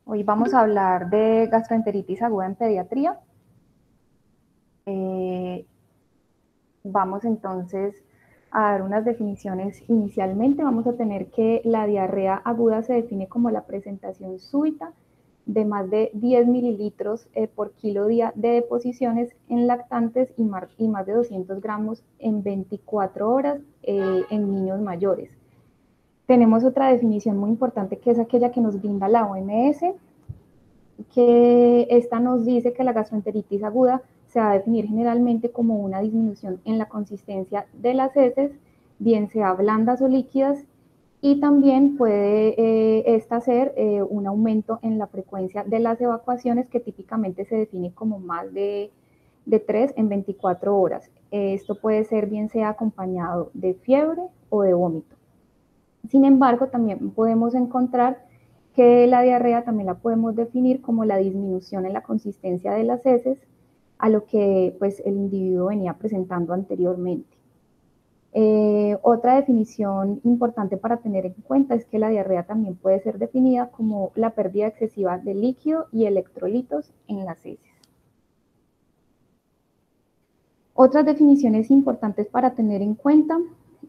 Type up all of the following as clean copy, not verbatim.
Hoy vamos a hablar de gastroenteritis aguda en pediatría. Vamos entonces a dar unas definiciones. Inicialmente vamos a tener que la diarrea aguda se define como la presentación súbita de más de 10 mililitros por kilo día de deposiciones en lactantes y más de 200 gramos en 24 horas en niños mayores. Tenemos otra definición muy importante que es aquella que nos brinda la OMS, que esta nos dice que la gastroenteritis aguda se va a definir generalmente como una disminución en la consistencia de las heces, bien sea blandas o líquidas, y también puede esta ser un aumento en la frecuencia de las evacuaciones, que típicamente se define como más de 3 en 24 horas. Esto puede ser bien sea acompañado de fiebre o de vómito. Sin embargo, también podemos encontrar que la diarrea también la podemos definir como la disminución en la consistencia de las heces a lo que pues, el individuo venía presentando anteriormente. Otra definición importante para tener en cuenta es que la diarrea también puede ser definida como la pérdida excesiva de líquido y electrolitos en las heces. Otras definiciones importantes para tener en cuenta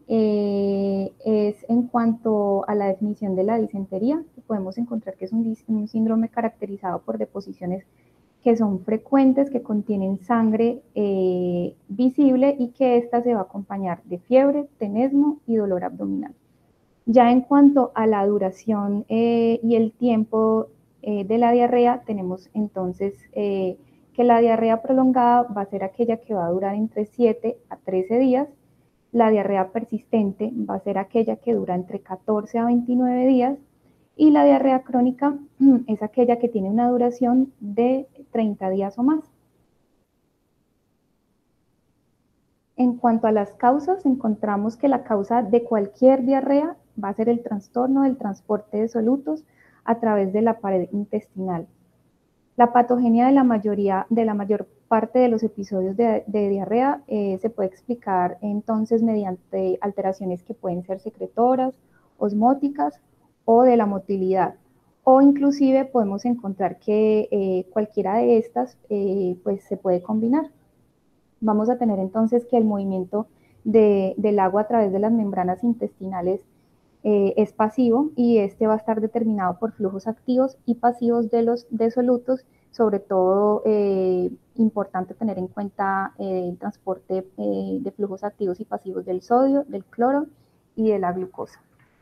es en cuanto a la definición de la disentería, que podemos encontrar que es un síndrome caracterizado por deposiciones que son frecuentes, que contienen sangre visible y que ésta se va a acompañar de fiebre, tenesmo y dolor abdominal. Ya en cuanto a la duración y el tiempo de la diarrea, tenemos entonces que la diarrea prolongada va a ser aquella que va a durar entre 7 a 13 días, la diarrea persistente va a ser aquella que dura entre 14 a 29 días, y la diarrea crónica es aquella que tiene una duración de 30 días o más. En cuanto a las causas, encontramos que la causa de cualquier diarrea va a ser el trastorno del transporte de solutos a través de la pared intestinal. La patogenia de la mayor parte de los episodios de diarrea se puede explicar entonces mediante alteraciones que pueden ser secretoras, osmóticas o de la motilidad. O inclusive podemos encontrar que cualquiera de estas pues se puede combinar. Vamos a tener entonces que el movimiento del agua a través de las membranas intestinales es pasivo, y este va a estar determinado por flujos activos y pasivos de los solutos, sobre todo importante tener en cuenta el transporte de flujos activos y pasivos del sodio, del cloro y de la glucosa.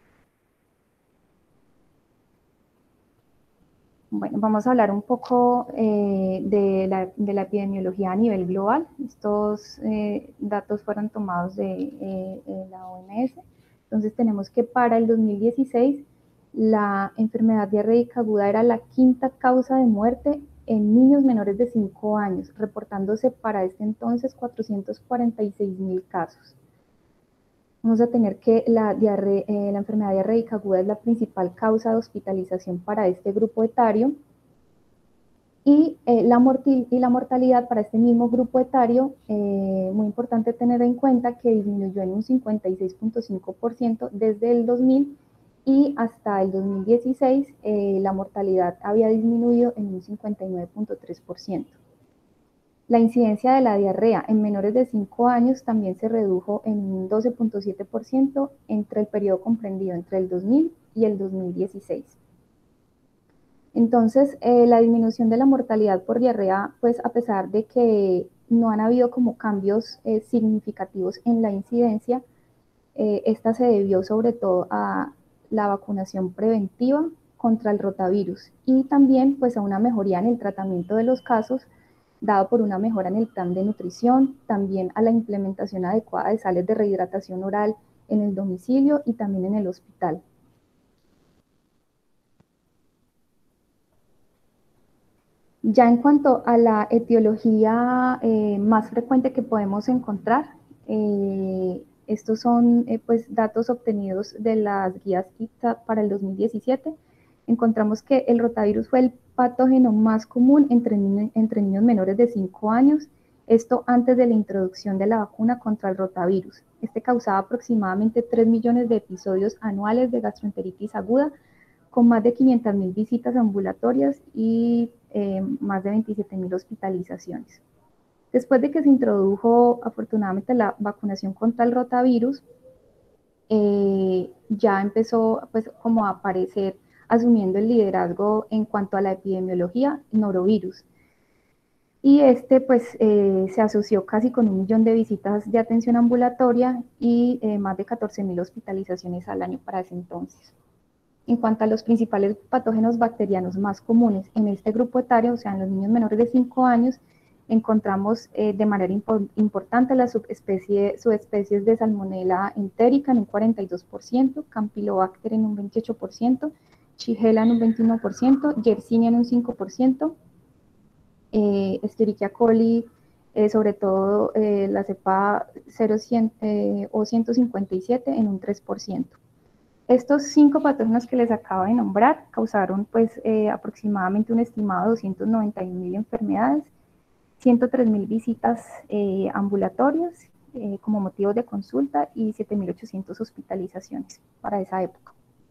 Bueno, vamos a hablar un poco de la epidemiología a nivel global. Estos datos fueron tomados de la OMS. Entonces tenemos que para el 2016 la enfermedad diarreica aguda era la quinta causa de muerte en niños menores de 5 años, reportándose para este entonces 446,000 casos. Vamos a tener que la enfermedad diarreica aguda es la principal causa de hospitalización para este grupo etario, y la mortalidad para este mismo grupo etario, muy importante tener en cuenta que disminuyó en un 56,5% desde el 2000, y hasta el 2016 la mortalidad había disminuido en un 59,3%. La incidencia de la diarrea en menores de 5 años también se redujo en un 12,7% entre el periodo comprendido entre el 2000 y el 2016. Entonces, la disminución de la mortalidad por diarrea, pues a pesar de que no han habido como cambios significativos en la incidencia, esta se debió sobre todo a la vacunación preventiva contra el rotavirus, y también pues a una mejoría en el tratamiento de los casos, dado por una mejora en el plan de nutrición, también a la implementación adecuada de sales de rehidratación oral en el domicilio y también en el hospital. Ya en cuanto a la etiología más frecuente que podemos encontrar, estos son pues, datos obtenidos de las guías ICTA para el 2017. Encontramos que el rotavirus fue el patógeno más común entre niños menores de 5 años, esto antes de la introducción de la vacuna contra el rotavirus. Este causaba aproximadamente 3 millones de episodios anuales de gastroenteritis aguda, con más de 500.000 visitas ambulatorias y más de 27.000 hospitalizaciones. Después de que se introdujo afortunadamente la vacunación contra el rotavirus, ya empezó pues como a aparecer, asumiendo el liderazgo en cuanto a la epidemiología, norovirus. Y pues se asoció casi con 1 millón de visitas de atención ambulatoria y más de 14.000 hospitalizaciones al año para ese entonces. En cuanto a los principales patógenos bacterianos más comunes en este grupo etario, o sea, en los niños menores de 5 años, encontramos de manera importante las subespecies de Salmonella entérica en un 42%, Campylobacter en un 28%, Shigella en un 21%, Yersinia en un 5%, Escherichia coli, sobre todo la cepa 0, o 157 en un 3%. Estos 5 patógenos que les acabo de nombrar causaron pues aproximadamente un estimado de 291.000 enfermedades, 103.000 visitas ambulatorias como motivos de consulta y 7.800 hospitalizaciones para esa época.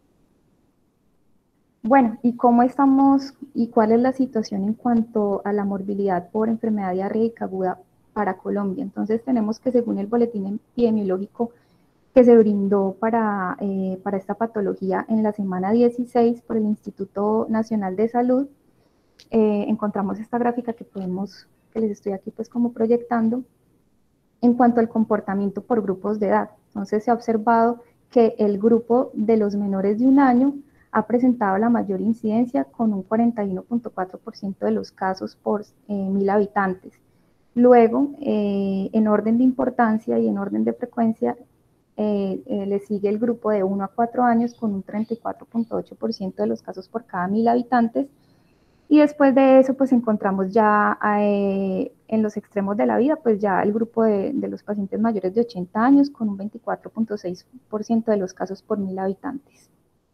Bueno, ¿y cómo estamos y cuál es la situación en cuanto a la morbilidad por enfermedad diarreica aguda para Colombia? Entonces tenemos que, según el boletín epidemiológico que se brindó para esta patología en la semana 16 por el Instituto Nacional de Salud, encontramos esta gráfica que les estoy aquí pues como proyectando en cuanto al comportamiento por grupos de edad. Entonces se ha observado que el grupo de los menores de 1 año ha presentado la mayor incidencia con un 41.4% de los casos por 1.000 habitantes. Luego, en orden de importancia y en orden de frecuencia, le sigue el grupo de 1 a 4 años con un 34.8% de los casos por cada 1.000 habitantes. Y después de eso, pues encontramos ya en los extremos de la vida, pues ya el grupo de los pacientes mayores de 80 años con un 24.6% de los casos por 1.000 habitantes.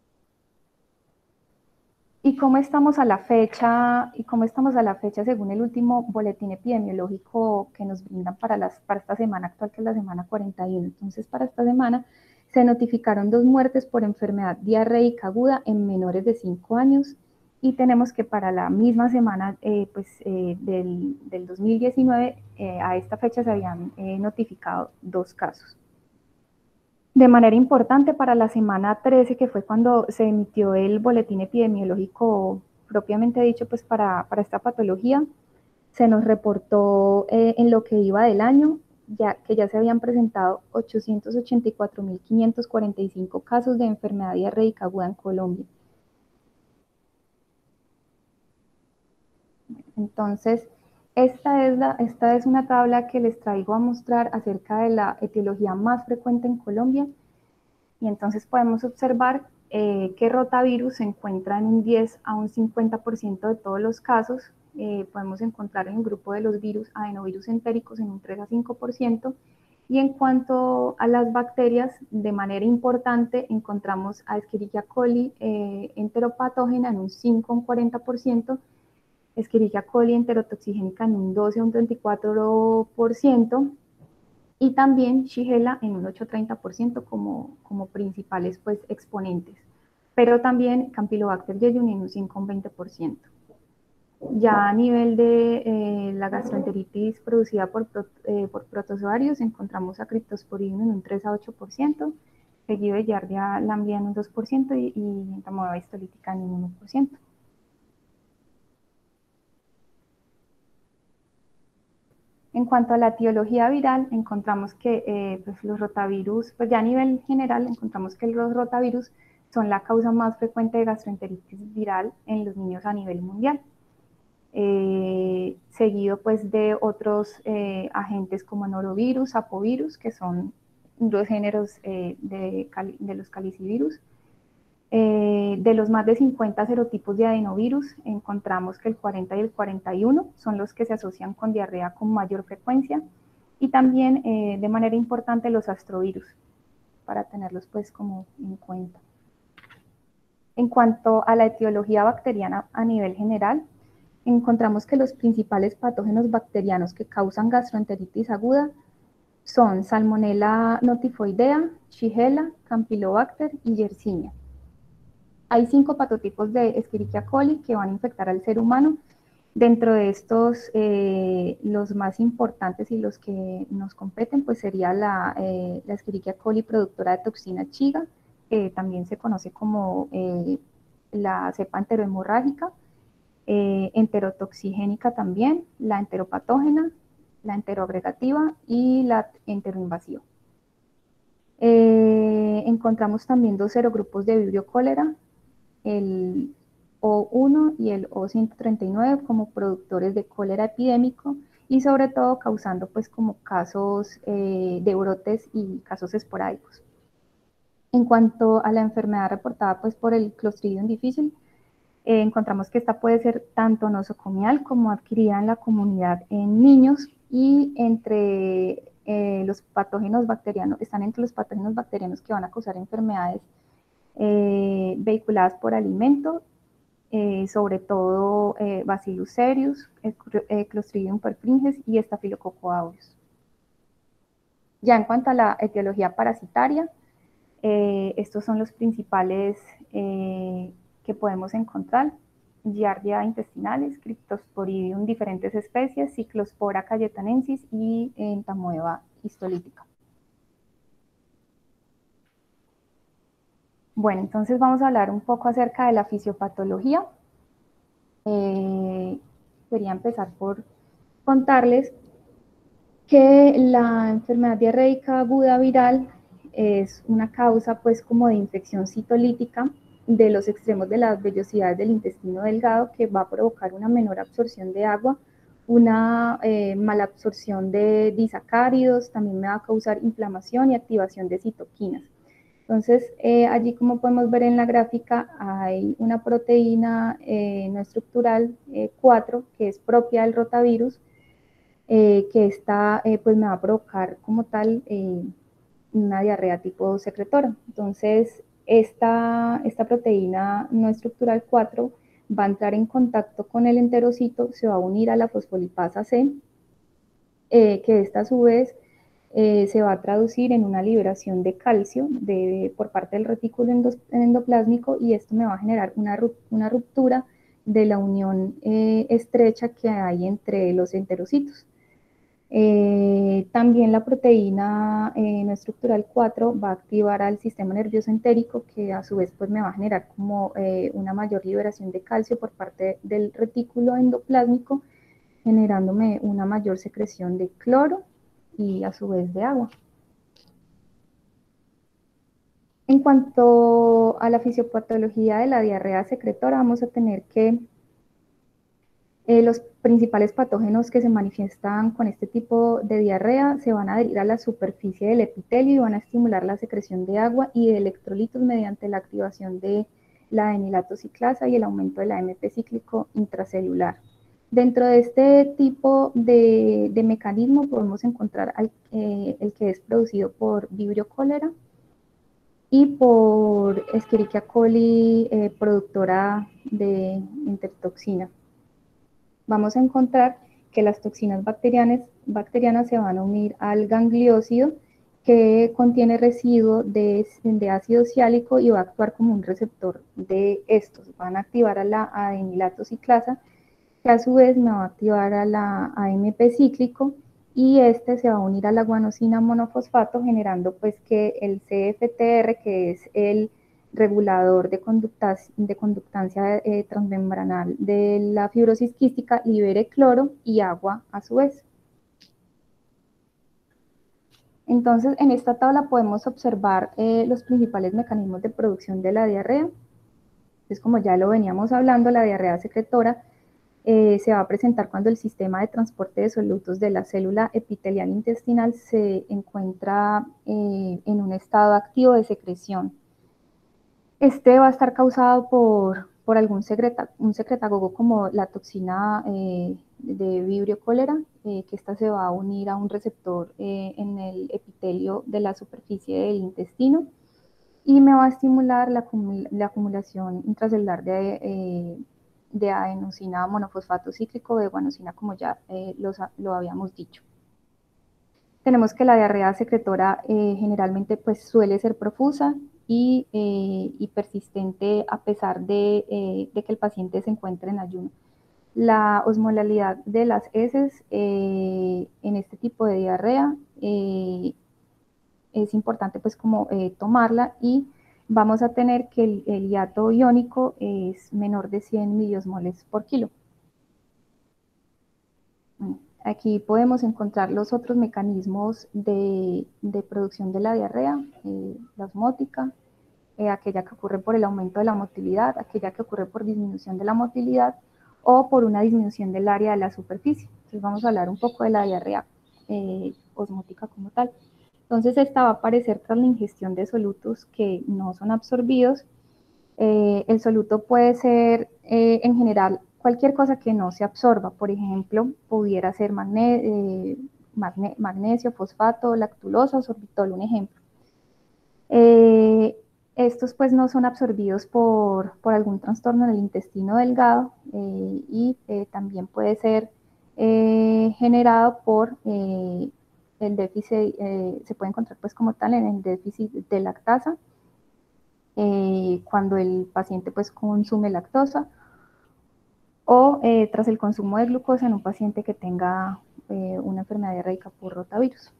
¿Y cómo estamos a la fecha? Según el último boletín epidemiológico que nos brindan para esta semana actual, que es la semana 41? Entonces, para esta semana se notificaron 2 muertes por enfermedad diarreica aguda en menores de 5 años y tenemos que para la misma semana del 2019, a esta fecha se habían notificado 2 casos. De manera importante, para la semana 13, que fue cuando se emitió el boletín epidemiológico propiamente dicho, pues para esta patología, se nos reportó en lo que iba del año, que ya se habían presentado 884.545 casos de enfermedad diarreica aguda en Colombia. Entonces, esta es una tabla que les traigo a mostrar acerca de la etiología más frecuente en Colombia. Y entonces podemos observar que rotavirus se encuentra en un 10 a un 50% de todos los casos. Podemos encontrar en el grupo de los virus adenovirus entéricos en un 3 a 5%. Y en cuanto a las bacterias, de manera importante encontramos a Escherichia coli enteropatógena en un 5 a un 40%, Escherichia coli enterotoxigénica en un 12 a un 34%, y también Shigella en un 8-30% como principales pues, exponentes, pero también Campylobacter jejuni en un 5 a un 20%. Ya a nivel de la gastroenteritis producida por protozoarios, encontramos a Cryptosporidium en un 3 a 8%, seguido de Giardia lamblia en un 2% y Entamoeba histolítica en un 1%. En cuanto a la etiología viral, encontramos que pues los rotavirus, pues ya a nivel general, encontramos que los rotavirus son la causa más frecuente de gastroenteritis viral en los niños a nivel mundial. Seguido pues de otros agentes como norovirus, apovirus, que son 2 géneros de los calicivirus. De los más de 50 serotipos de adenovirus, encontramos que el 40 y el 41 son los que se asocian con diarrea con mayor frecuencia, y también de manera importante los astrovirus, para tenerlos pues como en cuenta. En cuanto a la etiología bacteriana a nivel general, encontramos que los principales patógenos bacterianos que causan gastroenteritis aguda son Salmonella notifoidea, Shigella, Campylobacter y Yersinia. Hay 5 patotipos de Escherichia coli que van a infectar al ser humano. Dentro de estos, los más importantes y los que nos competen, pues sería la Escherichia coli productora de toxina chiga, que también se conoce como la cepa enterohemorrágica, enterotoxigénica también, la enteropatógena, la enteroagregativa y la enteroinvasiva. Encontramos también 2 serogrupos de Vibrio cólera, el O1 y el O139 como productores de cólera epidémico y sobre todo causando pues como casos de brotes y casos esporádicos. En cuanto a la enfermedad reportada pues por el Clostridium difficile, encontramos que esta puede ser tanto nosocomial como adquirida en la comunidad en niños y entre los patógenos bacterianos, están entre los patógenos bacterianos que van a causar enfermedades vehiculadas por alimento, sobre todo Bacillus cereus, Clostridium perfringens y Staphylococcus aureus. Ya en cuanto a la etiología parasitaria, estos son los principales que podemos encontrar: Giardia intestinales, Cryptosporidium diferentes especies, Cyclospora cayetanensis y Entamoeba histolítica. Bueno, entonces vamos a hablar un poco acerca de la fisiopatología. Quería empezar por contarles que la enfermedad diarreica aguda viral es una causa pues como de infección citolítica de los extremos de las vellosidades del intestino delgado, que va a provocar una menor absorción de agua, una mala absorción de disacáridos, también me va a causar inflamación y activación de citoquinas. Entonces, allí como podemos ver en la gráfica, hay una proteína no estructural 4 que es propia del rotavirus, que esta pues me va a provocar como tal una diarrea tipo secretora. Entonces, esta proteína no estructural 4 va a entrar en contacto con el enterocito, se va a unir a la fosfolipasa C, que esta a su vez se va a traducir en una liberación de calcio por parte del retículo endoplásmico, y esto me va a generar una ruptura de la unión estrecha que hay entre los enterocitos. También la proteína no estructural 4 va a activar al sistema nervioso entérico, que a su vez pues me va a generar como una mayor liberación de calcio por parte del retículo endoplásmico, generándome una mayor secreción de cloro y a su vez de agua. En cuanto a la fisiopatología de la diarrea secretora, vamos a tener que los principales patógenos que se manifiestan con este tipo de diarrea se van a adherir a la superficie del epitelio y van a estimular la secreción de agua y de electrolitos mediante la activación de la adenilato ciclasa y el aumento del AMP cíclico intracelular. Dentro de este tipo de mecanismo podemos encontrar el que es producido por Vibrio cólera y por Escherichia coli, productora de intertoxina. Vamos a encontrar que las toxinas bacterianas se van a unir al gangliósido, que contiene residuo de ácido ciálico y va a actuar como un receptor de estos. Van a activar a la adenilato ciclasa, que a su vez me va a activar a la AMP cíclico, y este se va a unir a la guanosina monofosfato, generando pues que el CFTR, que es el regulador de conductancia transmembranal de la fibrosis quística, libere cloro y agua a su vez. Entonces, en esta tabla podemos observar los principales mecanismos de producción de la diarrea. Entonces, como ya lo veníamos hablando, la diarrea secretora se va a presentar cuando el sistema de transporte de solutos de la célula epitelial intestinal se encuentra en un estado activo de secreción. Este va a estar causado por algún un secretagogo como la toxina de Vibrio cólera, que esta se va a unir a un receptor en el epitelio de la superficie del intestino y me va a estimular la acumulación intracelular de adenosina monofosfato cíclico de guanosina, como ya lo habíamos dicho. Tenemos que la diarrea secretora generalmente pues suele ser profusa y persistente a pesar de que el paciente se encuentre en ayuno. La osmolalidad de las heces en este tipo de diarrea es importante pues como tomarla, y vamos a tener que el hiato iónico es menor de 100 miliosmoles por kilo. Aquí podemos encontrar los otros mecanismos de producción de la diarrea, la osmótica, aquella que ocurre por el aumento de la motilidad, aquella que ocurre por disminución de la motilidad o por una disminución del área de la superficie. Entonces vamos a hablar un poco de la diarrea osmótica como tal. Entonces esta va a aparecer tras la ingestión de solutos que no son absorbidos. El soluto puede ser en general cualquier cosa que no se absorba. Por ejemplo, pudiera ser magnesio, fosfato, lactulosa o sorbitol, un ejemplo. Estos pues no son absorbidos por algún trastorno en el intestino delgado y también puede ser generado por el déficit, se puede encontrar pues como tal en el déficit de lactasa, cuando el paciente pues consume lactosa, o tras el consumo de glucosa en un paciente que tenga una enfermedad diarreica por rotavirus.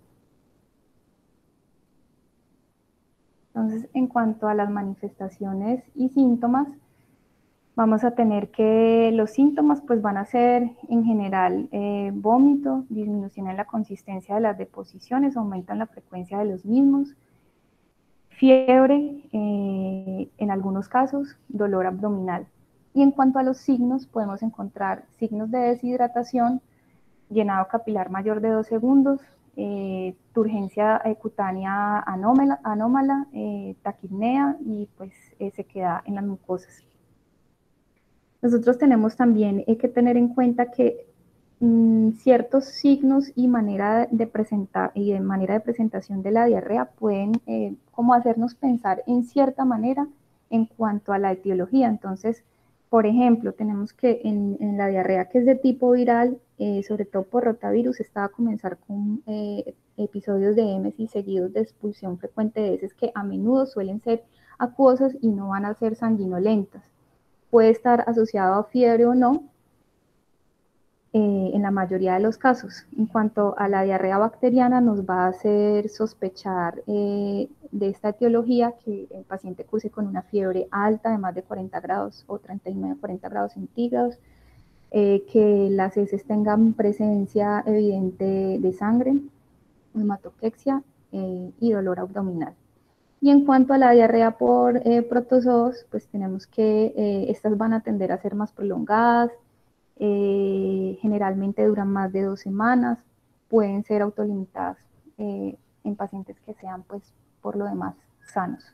Entonces, en cuanto a las manifestaciones y síntomas, vamos a tener que los síntomas pues van a ser en general vómito, disminución en la consistencia de las deposiciones, aumento en la frecuencia de los mismos, fiebre, en algunos casos, dolor abdominal. Y en cuanto a los signos, podemos encontrar signos de deshidratación, llenado capilar mayor de 2 segundos, turgencia cutánea anómala, taquipnea y pues sequedad en las mucosas. Nosotros tenemos también que tener en cuenta que ciertos signos y manera de presentación de la diarrea pueden como hacernos pensar en cierta manera en cuanto a la etiología. Entonces, por ejemplo, tenemos que en la diarrea que es de tipo viral, sobre todo por rotavirus, está a comenzar con episodios de émesis seguidos de expulsión frecuente de heces que a menudo suelen ser acuosas y no van a ser sanguinolentas. Puede estar asociado a fiebre o no, en la mayoría de los casos. En cuanto a la diarrea bacteriana, nos va a hacer sospechar de esta etiología que el paciente curse con una fiebre alta de más de 40 grados o 39 a 40 grados centígrados, que las heces tengan presencia evidente de sangre, hematoquexia y dolor abdominal. Y en cuanto a la diarrea por protozoos, pues tenemos que estas van a tender a ser más prolongadas, generalmente duran más de 2 semanas, pueden ser autolimitadas en pacientes que sean pues por lo demás sanos.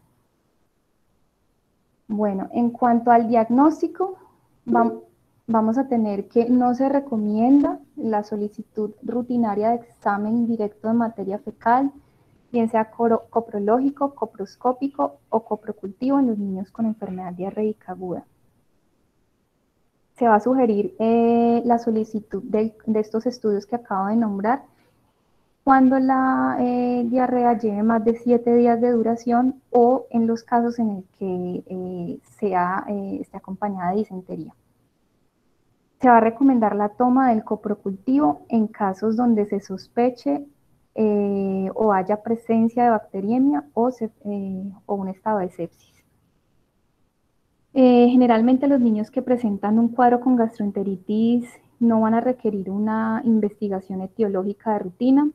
Bueno, en cuanto al diagnóstico, vamos a tener que no se recomienda la solicitud rutinaria de examen directo de materia fecal, bien sea coprológico, coproscópico o coprocultivo en los niños con enfermedad diarreica aguda. Se va a sugerir la solicitud de estos estudios que acabo de nombrar cuando la diarrea lleve más de 7 días de duración o en los casos en el que esté acompañada de disentería. Se va a recomendar la toma del coprocultivo en casos donde se sospeche o haya presencia de bacteriemia o un estado de sepsis. Generalmente los niños que presentan un cuadro con gastroenteritis no van a requerir una investigación etiológica de rutina.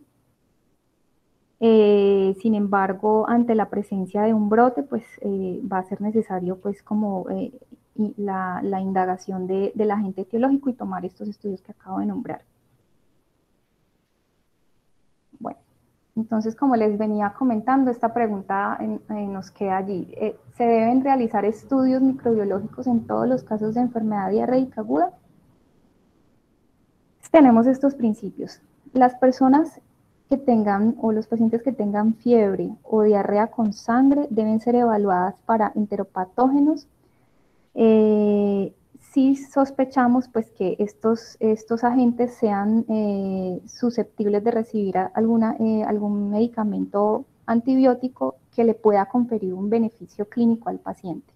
Sin embargo, ante la presencia de un brote, pues va a ser necesario pues como la indagación del agente etiológico y tomar estos estudios que acabo de nombrar. Bueno, entonces como les venía comentando, esta pregunta nos queda allí. ¿Se deben realizar estudios microbiológicos en todos los casos de enfermedad diarreica aguda? Tenemos estos principios. Las personas que tengan o los pacientes que tengan fiebre o diarrea con sangre deben ser evaluadas para enteropatógenos. Si sospechamos pues que estos agentes sean susceptibles de recibir algún medicamento antibiótico, que le pueda conferir un beneficio clínico al paciente.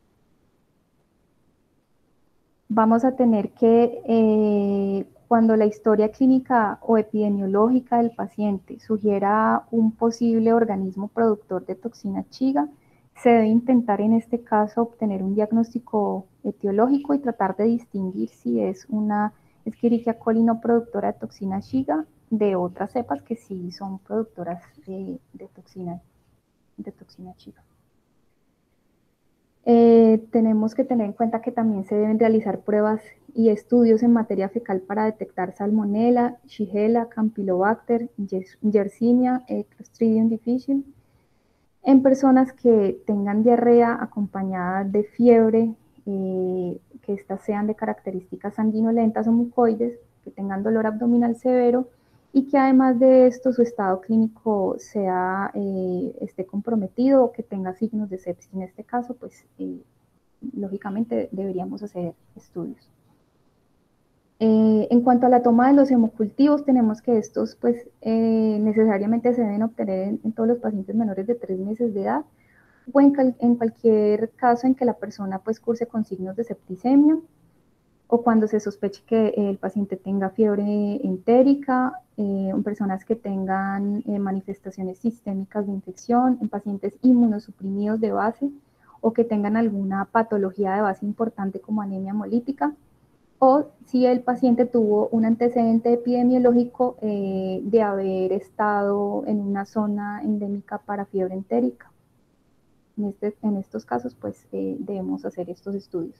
Vamos a tener que, cuando la historia clínica o epidemiológica del paciente sugiera un posible organismo productor de toxina Shiga, se debe intentar en este caso obtener un diagnóstico etiológico y tratar de distinguir si es una Escherichia coli no productora de toxina Shiga de otras cepas que sí son productoras de toxina Shiga. Tenemos que tener en cuenta que también se deben realizar pruebas y estudios en materia fecal para detectar Salmonella, Shigella, Campylobacter, Yersinia, Clostridium difficile, en personas que tengan diarrea acompañada de fiebre, que estas sean de características sanguinolentas o mucoides, que tengan dolor abdominal severo y que además de esto su estado clínico esté comprometido o que tenga signos de sepsis. En este caso, pues lógicamente deberíamos hacer estudios. En cuanto a la toma de los hemocultivos, tenemos que estos pues necesariamente se deben obtener en todos los pacientes menores de 3 meses de edad o en cualquier caso en que la persona pues curse con signos de septicemia o cuando se sospeche que el paciente tenga fiebre entérica, en personas que tengan manifestaciones sistémicas de infección, en pacientes inmunosuprimidos de base o que tengan alguna patología de base importante como anemia hemolítica, o si el paciente tuvo un antecedente epidemiológico de haber estado en una zona endémica para fiebre entérica. En estos casos, pues debemos hacer estos estudios.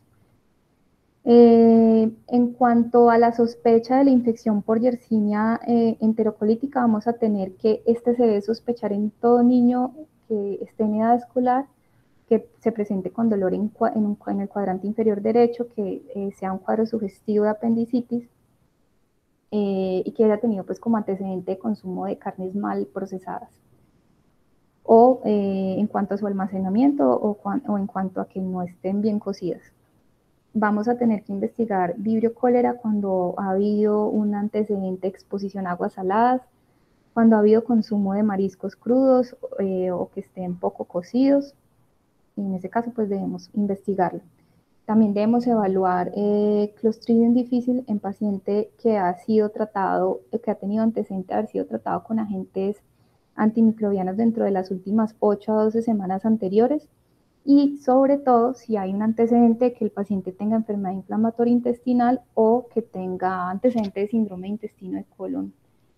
En cuanto a la sospecha de la infección por Yersinia enterocolítica, vamos a tener que se debe sospechar en todo niño que esté en edad escolar, que se presente con dolor en el cuadrante inferior derecho, que sea un cuadro sugestivo de apendicitis y que haya tenido pues como antecedente de consumo de carnes mal procesadas. O en cuanto a su almacenamiento o en cuanto a que no estén bien cocidas. Vamos a tener que investigar vibrio cólera cuando ha habido un antecedente de exposición a aguas saladas, cuando ha habido consumo de mariscos crudos o que estén poco cocidos. Y en ese caso, pues debemos investigarlo. También debemos evaluar Clostridium difficile en paciente que ha sido tratado, que ha tenido antecedente de haber sido tratado con agentes antimicrobianos dentro de las últimas 8 a 12 semanas anteriores y sobre todo si hay un antecedente de que el paciente tenga enfermedad inflamatoria intestinal o que tenga antecedente de síndrome de intestino de colon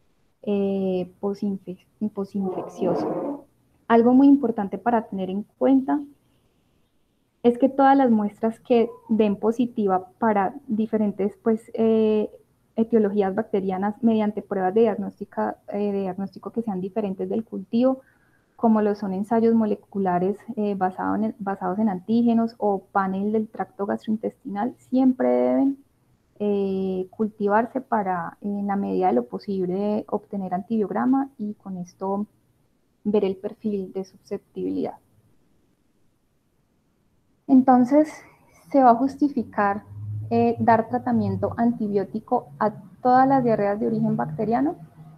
posinfeccioso. Algo muy importante para tener en cuenta es que todas las muestras que den positiva para diferentes pues, etiologías bacterianas mediante pruebas de diagnóstico que sean diferentes del cultivo, como lo son ensayos moleculares basados en antígenos o panel del tracto gastrointestinal, siempre deben cultivarse para, en la medida de lo posible, obtener antibiograma y con esto ver el perfil de susceptibilidad. Entonces, se va a justificar dar tratamiento antibiótico a todas las diarreas de origen bacteriano.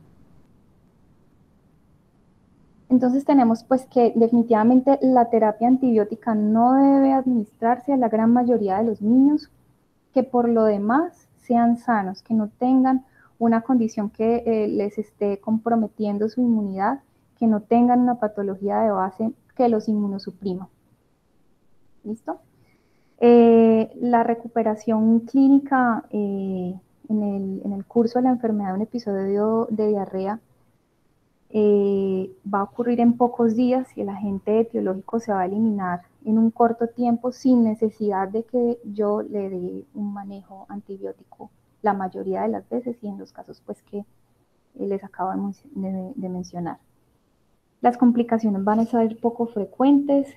Entonces tenemos pues que definitivamente la terapia antibiótica no debe administrarse a la gran mayoría de los niños, que por lo demás sean sanos, que no tengan una condición que les esté comprometiendo su inmunidad, que no tengan una patología de base que los inmunosuprima. ¿Listo? La recuperación clínica en el curso de la enfermedad de un episodio de diarrea va a ocurrir en pocos días y el agente etiológico se va a eliminar en un corto tiempo sin necesidad de que yo le dé un manejo antibiótico la mayoría de las veces y en los casos pues que les acabo de mencionar. Las complicaciones van a ser poco frecuentes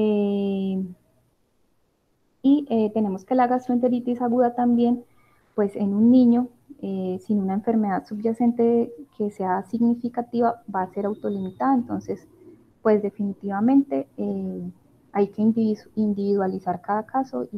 y tenemos que la gastroenteritis aguda también, pues en un niño sin una enfermedad subyacente que sea significativa va a ser autolimitada, entonces pues definitivamente hay que individualizar cada caso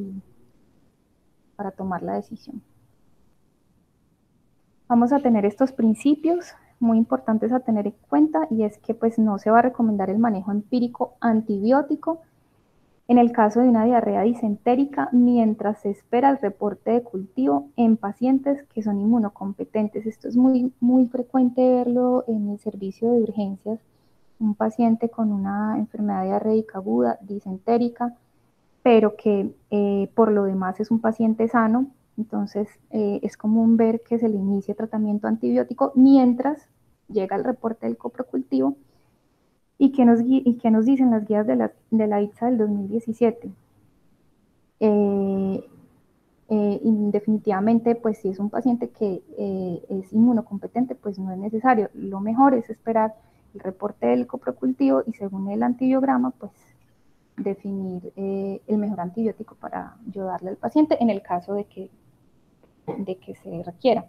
para tomar la decisión. Vamos a tener estos principios muy importantes a tener en cuenta, y es que pues no se va a recomendar el manejo empírico antibiótico en el caso de una diarrea disentérica mientras se espera el reporte de cultivo en pacientes que son inmunocompetentes. Esto es muy frecuente verlo en el servicio de urgencias, un paciente con una enfermedad diarreica aguda, disentérica, pero que por lo demás es un paciente sano. Entonces es común ver que se le inicie tratamiento antibiótico mientras llega el reporte del coprocultivo. ¿Y qué nos dicen las guías de la ITSA del 2017? Eh, Definitivamente, pues si es un paciente que es inmunocompetente, pues no es necesario. Lo mejor es esperar el reporte del coprocultivo y según el antibiograma, pues definir el mejor antibiótico para ayudarle al paciente en el caso de que se requiera.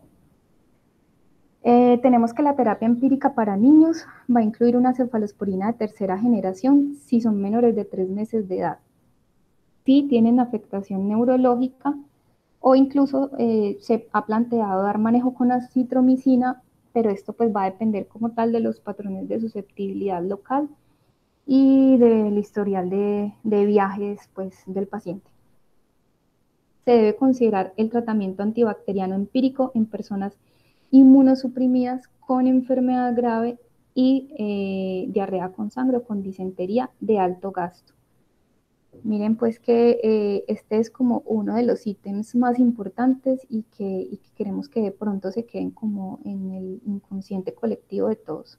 Tenemos que la terapia empírica para niños va a incluir una cefalosporina de tercera generación si son menores de 3 meses de edad, si tienen afectación neurológica, o incluso se ha planteado dar manejo con acitromicina, pero esto pues va a depender como tal de los patrones de susceptibilidad local y del historial de viajes pues del paciente. Se debe considerar el tratamiento antibacteriano empírico en personas inmunosuprimidas con enfermedad grave y diarrea con sangre o con disentería de alto gasto. Miren pues que este es como uno de los ítems más importantes y que queremos que de pronto se queden como en el inconsciente colectivo de todos.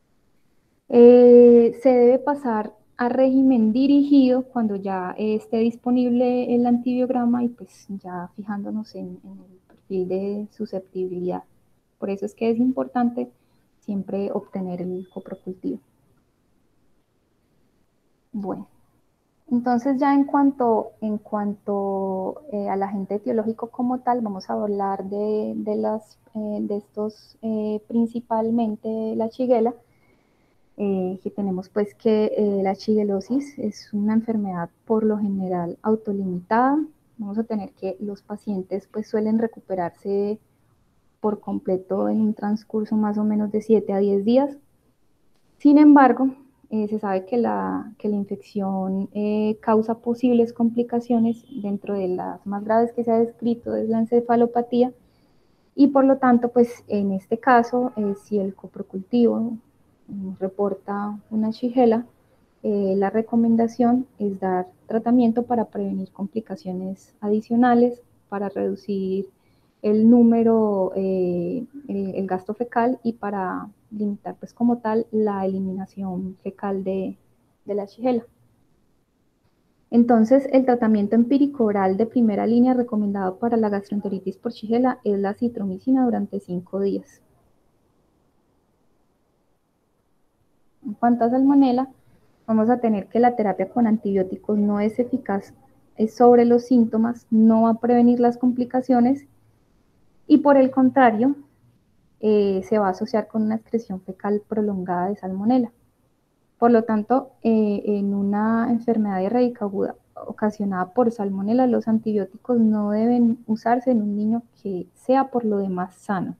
Se debe pasar a régimen dirigido cuando ya esté disponible el antibiograma y pues ya fijándonos en el perfil de susceptibilidad. Por eso es que es importante siempre obtener el coprocultivo. Bueno, entonces ya al agente etiológico como tal, vamos a hablar de estos principalmente la shigella. Que tenemos pues que la shigellosis es una enfermedad por lo general autolimitada. Vamos a tener que los pacientes pues suelen recuperarse por completo en un transcurso más o menos de 7 a 10 días. Sin embargo, se sabe que la infección causa posibles complicaciones. Dentro de las más graves que se ha descrito es la encefalopatía, y por lo tanto, pues en este caso, si el coprocultivo reporta una shigella, la recomendación es dar tratamiento para prevenir complicaciones adicionales, para reducir el número, el gasto fecal y para limitar pues como tal la eliminación fecal de la shigella. Entonces, el tratamiento empírico oral de primera línea recomendado para la gastroenteritis por shigella es la acitromicina durante 5 días. En cuanto a salmonela, vamos a tener que la terapia con antibióticos no es eficaz sobre los síntomas, no va a prevenir las complicaciones y por el contrario, se va a asociar con una excreción fecal prolongada de salmonela. Por lo tanto, en una enfermedad diarreica aguda ocasionada por salmonela, los antibióticos no deben usarse en un niño que sea por lo demás sano.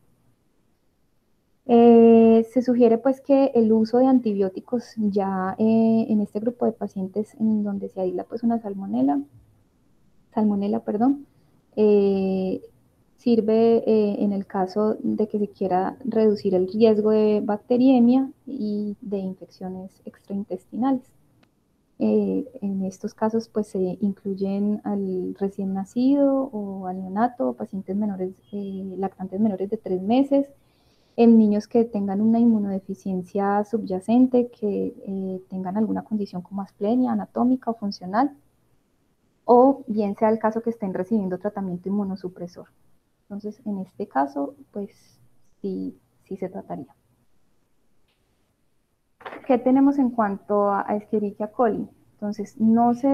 Se sugiere pues que el uso de antibióticos ya en este grupo de pacientes en donde se aísla pues una salmonela, perdón, eh, sirve en el caso de que se quiera reducir el riesgo de bacteriemia y de infecciones extraintestinales. En estos casos pues se incluyen al recién nacido o al neonato, pacientes menores, lactantes menores de 3 meses, en niños que tengan una inmunodeficiencia subyacente, que tengan alguna condición como asplenia anatómica o funcional, o bien sea el caso que estén recibiendo tratamiento inmunosupresor. Entonces, en este caso, pues sí se trataría. ¿Qué tenemos en cuanto a Escherichia coli? Entonces, no se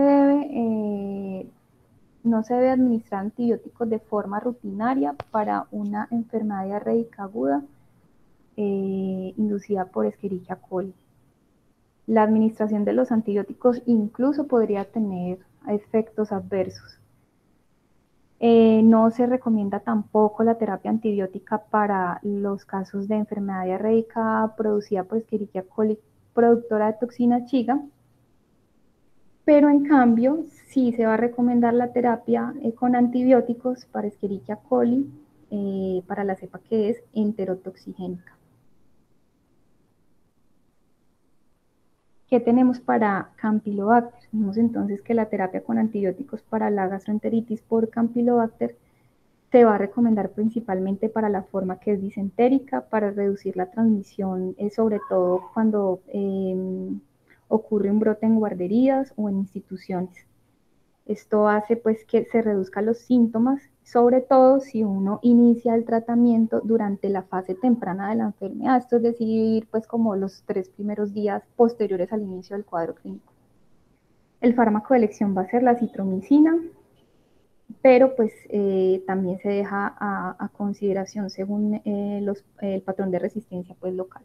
debe administrar antibióticos de forma rutinaria para una enfermedad diarreica aguda inducida por Escherichia coli. La administración de los antibióticos incluso podría tener efectos adversos. No se recomienda tampoco la terapia antibiótica para los casos de enfermedad diarreica producida por Escherichia coli, productora de toxina chiga, pero en cambio sí se va a recomendar la terapia con antibióticos para Escherichia coli, para la cepa que es enterotoxigénica. ¿Qué tenemos para Campylobacter? Tenemos entonces que la terapia con antibióticos para la gastroenteritis por Campylobacter se va a recomendar principalmente para la forma que es disentérica, para reducir la transmisión, sobre todo cuando ocurre un brote en guarderías o en instituciones. Esto hace pues que se reduzcan los síntomas, sobre todo si uno inicia el tratamiento durante la fase temprana de la enfermedad, esto es decir, pues como los 3 primeros días posteriores al inicio del cuadro clínico. El fármaco de elección va a ser la citromicina, pero pues también se deja a consideración según el patrón de resistencia pues local.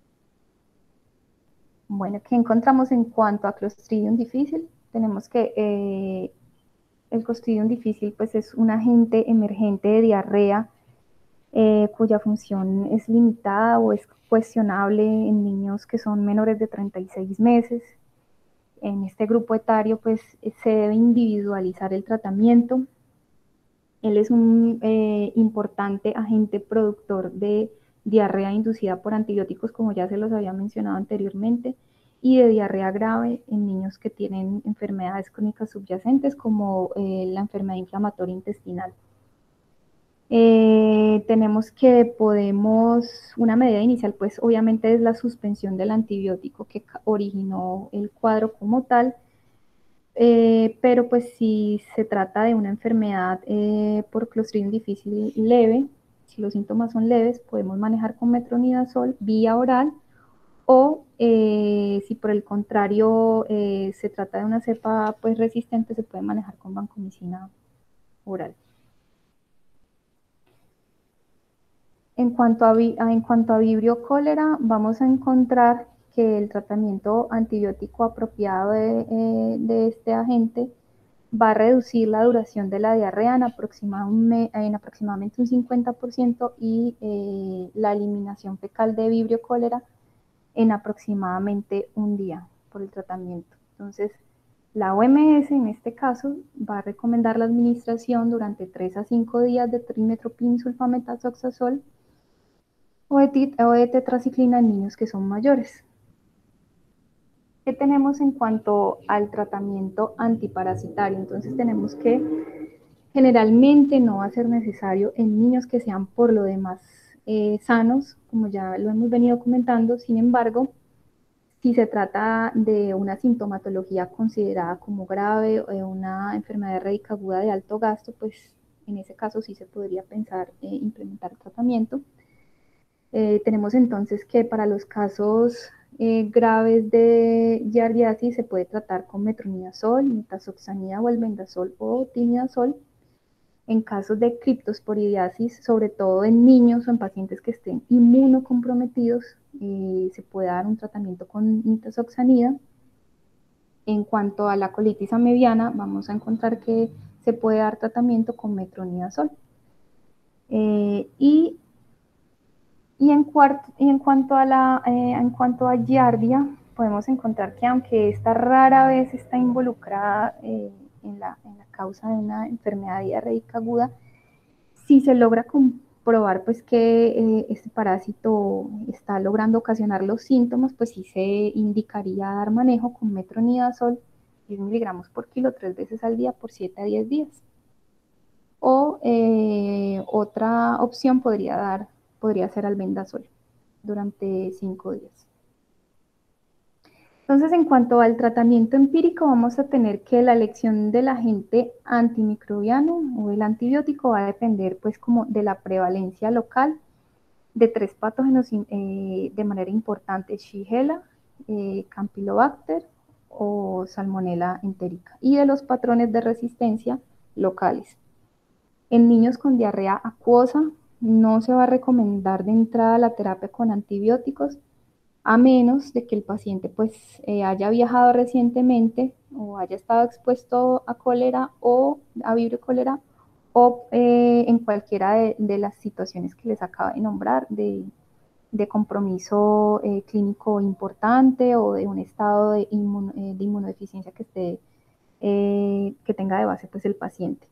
Bueno, ¿qué encontramos en cuanto a Clostridium difficile? Tenemos que el Clostridium difficile pues es un agente emergente de diarrea cuya función es limitada o es cuestionable en niños que son menores de 36 meses. En este grupo etario pues se debe individualizar el tratamiento. Él es un importante agente productor de diarrea inducida por antibióticos, como ya se los había mencionado anteriormente, y de diarrea grave en niños que tienen enfermedades crónicas subyacentes, como la enfermedad inflamatoria intestinal. Tenemos que una medida inicial, pues obviamente es la suspensión del antibiótico que originó el cuadro como tal, pero pues si se trata de una enfermedad por Clostridium difficile leve, si los síntomas son leves, podemos manejar con metronidazol vía oral o si por el contrario se trata de una cepa pues resistente, se puede manejar con vancomicina oral. En cuanto a vibrio cólera, vamos a encontrar que el tratamiento antibiótico apropiado de este agente va a reducir la duración de la diarrea en aproximadamente un 50% y la eliminación fecal de vibrio cólera en aproximadamente un día por el tratamiento. Entonces, la OMS en este caso va a recomendar la administración durante 3 a 5 días de trimethoprim sulfametazol o de tetraciclina en niños que son mayores. ¿Qué tenemos en cuanto al tratamiento antiparasitario? Entonces tenemos que generalmente no va a ser necesario en niños que sean por lo demás sanos, como ya lo hemos venido comentando. Sin embargo, si se trata de una sintomatología considerada como grave o de una enfermedad diarreica aguda de alto gasto, pues en ese caso sí se podría pensar implementar tratamiento. Tenemos entonces que para los casos graves de giardiasis se puede tratar con metronidazol, nitazoxanida o albendazol o tinidazol. En casos de criptosporidiasis, sobre todo en niños o en pacientes que estén inmunocomprometidos, se puede dar un tratamiento con nitazoxanida. En cuanto a la colitis amebiana, vamos a encontrar que se puede dar tratamiento con metronidazol. En cuanto a giardia, podemos encontrar que aunque esta rara vez está involucrada en la causa de una enfermedad diarreica aguda, si se logra comprobar pues que este parásito está logrando ocasionar los síntomas, pues sí se indicaría dar manejo con metronidazol 10 miligramos por kilo 3 veces al día por 7 a 10 días. O otra opción podría ser albendazol durante 5 días. Entonces, en cuanto al tratamiento empírico, vamos a tener que la elección del agente antimicrobiano o el antibiótico va a depender pues como de la prevalencia local de 3 patógenos de manera importante, Shigella, Campylobacter o Salmonella enterica, y de los patrones de resistencia locales. En niños con diarrea acuosa no se va a recomendar de entrada la terapia con antibióticos, a menos de que el paciente pues haya viajado recientemente o haya estado expuesto a cólera o a vibrio cólera o en cualquiera de las situaciones que les acabo de nombrar, de compromiso clínico importante o de un estado de inmunodeficiencia que tenga de base pues el paciente.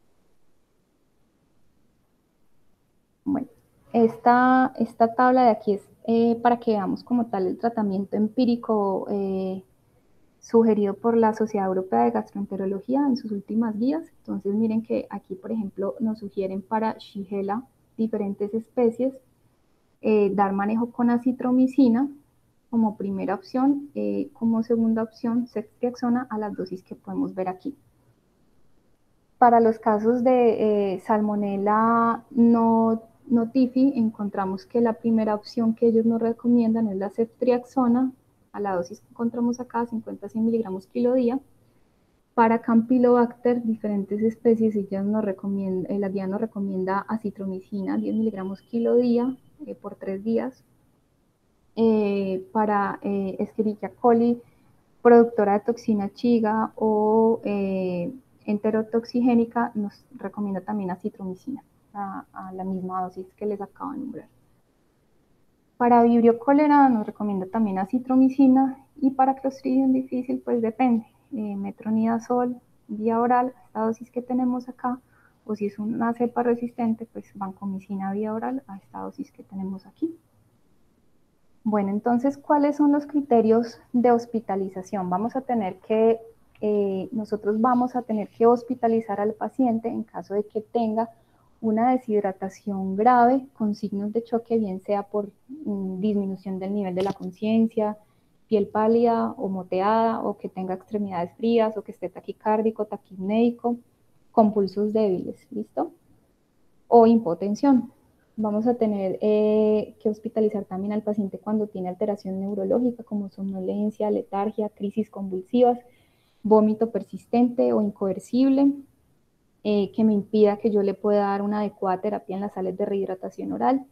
Bueno, esta tabla de aquí es para que veamos como tal el tratamiento empírico sugerido por la Sociedad Europea de Gastroenterología en sus últimas guías. Entonces miren que aquí, por ejemplo, nos sugieren para Shigella diferentes especies dar manejo con acitromicina como primera opción, como segunda opción ceftriaxona a las dosis que podemos ver aquí. Para los casos de Salmonella no tifi, encontramos que la primera opción que ellos nos recomiendan es la ceftriaxona, a la dosis que encontramos acá, 50-100 miligramos kilo día. Para Campylobacter, diferentes especies, la guía nos recomienda acitromicina, 10 miligramos kilo día por 3 días. Para Escherichia coli, productora de toxina chiga o enterotoxigénica, nos recomienda también acitromicina a la misma dosis que les acabo de nombrar. Para Vibrio cólera nos recomienda también acitromicina y para Clostridium difícil pues depende, metronidazol vía oral, esta dosis que tenemos acá, o si es una cepa resistente pues vancomicina vía oral a esta dosis que tenemos aquí. Bueno, entonces, ¿cuáles son los criterios de hospitalización? Nosotros vamos a tener que hospitalizar al paciente en caso de que tenga una deshidratación grave con signos de choque, bien sea por disminución del nivel de la conciencia, piel pálida o moteada, o que tenga extremidades frías, o que esté taquicárdico, taquipnéico, con pulsos débiles, ¿listo? O hipotensión. Vamos a tener que hospitalizar también al paciente cuando tiene alteración neurológica como somnolencia, letargia, crisis convulsivas, vómito persistente o incoercible, que me impida que yo le pueda dar una adecuada terapia en las sales de rehidratación oral.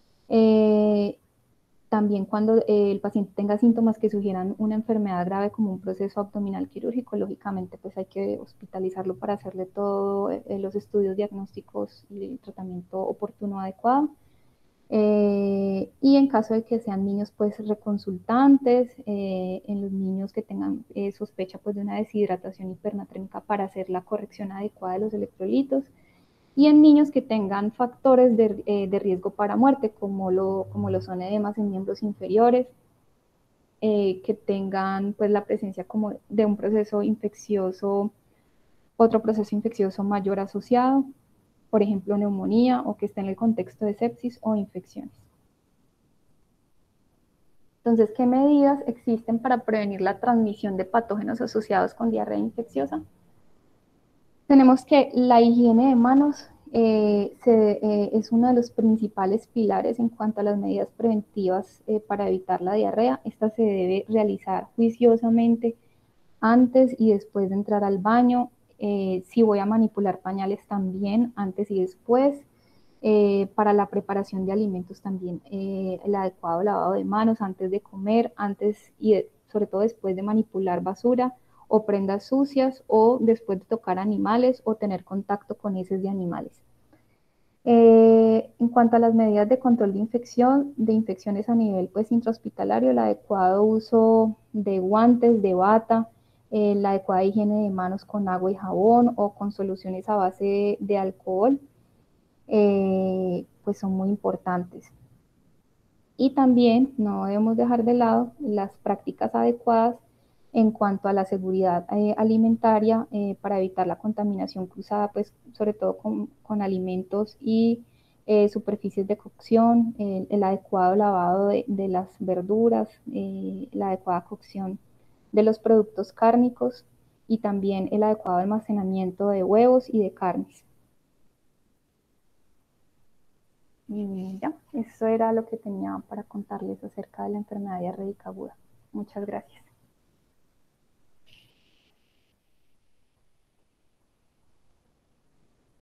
También cuando el paciente tenga síntomas que sugieran una enfermedad grave como un proceso abdominal quirúrgico, lógicamente pues hay que hospitalizarlo para hacerle todos los estudios diagnósticos y el tratamiento oportuno adecuado. Y en caso de que sean niños pues reconsultantes, en los niños que tengan sospecha pues de una deshidratación hipernatrémica para hacer la corrección adecuada de los electrolitos, y en niños que tengan factores de riesgo para muerte, como lo son edemas en miembros inferiores, que tengan pues la presencia como de un proceso infeccioso, otro proceso infeccioso mayor asociado, por ejemplo neumonía, o que esté en el contexto de sepsis o infecciones. Entonces, ¿qué medidas existen para prevenir la transmisión de patógenos asociados con diarrea infecciosa? Tenemos que la higiene de manos es uno de los principales pilares en cuanto a las medidas preventivas para evitar la diarrea. Esta se debe realizar juiciosamente antes y después de entrar al baño. Si voy a manipular pañales también, antes y después. Para la preparación de alimentos también, el adecuado lavado de manos antes de comer, antes y sobre todo después de manipular basura o prendas sucias, o después de tocar animales o tener contacto con heces de animales. En cuanto a las medidas de control de infecciones a nivel pues intrahospitalario, el adecuado uso de guantes, de bata, la adecuada higiene de manos con agua y jabón o con soluciones a base de alcohol, pues son muy importantes. Y también no debemos dejar de lado las prácticas adecuadas en cuanto a la seguridad alimentaria para evitar la contaminación cruzada, pues sobre todo con alimentos y superficies de cocción, el adecuado lavado de las verduras, la adecuada cocción de los productos cárnicos y también el adecuado almacenamiento de huevos y de carnes. Y ya, eso era lo que tenía para contarles acerca de la enfermedad diarreica aguda. Muchas gracias.